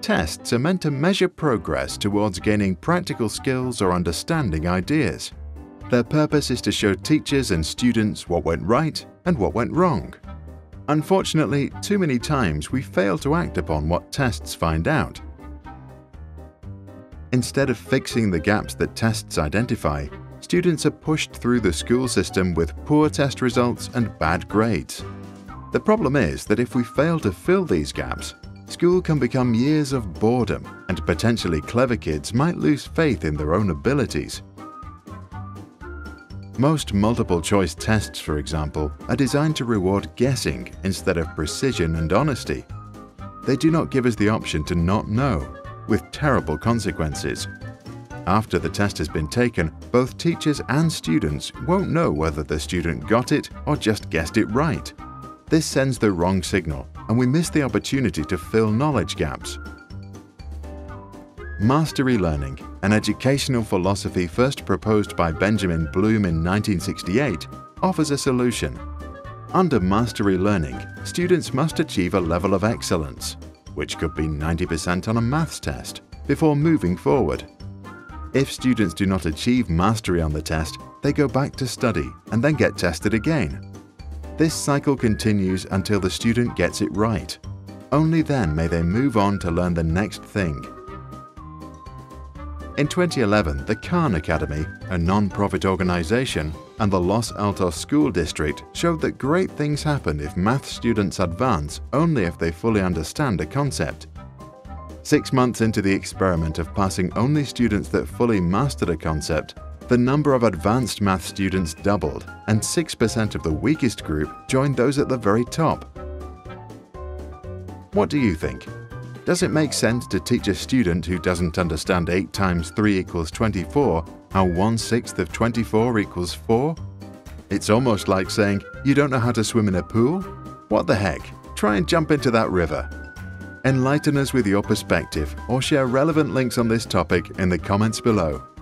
Tests are meant to measure progress towards gaining practical skills or understanding ideas. Their purpose is to show teachers and students what went right and what went wrong. Unfortunately, too many times we fail to act upon what tests find out. Instead of fixing the gaps that tests identify, students are pushed through the school system with poor test results and bad grades. The problem is that if we fail to fill these gaps, school can become years of boredom, and potentially clever kids might lose faith in their own abilities. Most multiple-choice tests, for example, are designed to reward guessing instead of precision and honesty. They do not give us the option to not know, with terrible consequences. After the test has been taken, both teachers and students won't know whether the student got it or just guessed it right. This sends the wrong signal, and we miss the opportunity to fill knowledge gaps. Mastery learning, an educational philosophy first proposed by Benjamin Bloom in 1968, offers a solution. Under mastery learning, students must achieve a level of excellence, which could be 90% on a maths test, before moving forward. If students do not achieve mastery on the test, they go back to study and then get tested again. This cycle continues until the student gets it right. Only then may they move on to learn the next thing. In 2011, the Khan Academy, a non-profit organization, and the Los Altos School District showed that great things happen if math students advance only if they fully understand a concept. 6 months into the experiment of passing only students that fully mastered a concept, the number of advanced math students doubled, and 6% of the weakest group joined those at the very top. What do you think? Does it make sense to teach a student who doesn't understand 8 times 3 equals 24 how 1/6 of 24 equals 4? It's almost like saying, you don't know how to swim in a pool? What the heck? Try and jump into that river. Enlighten us with your perspective or share relevant links on this topic in the comments below.